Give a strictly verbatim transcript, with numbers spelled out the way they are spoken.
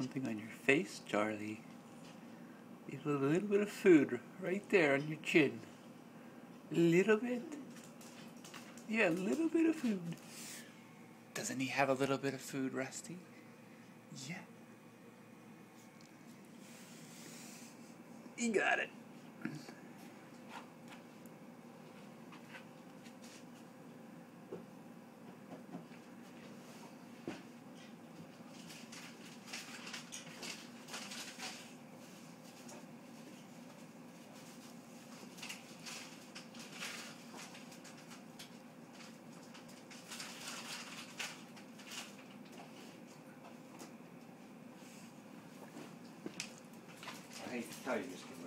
something on your face, Charlie. You have a little bit of food right there on your chin. A little bit. Yeah, a little bit of food. Doesn't he have a little bit of food, Rusty? Yeah. He got it. I hate to tell you this,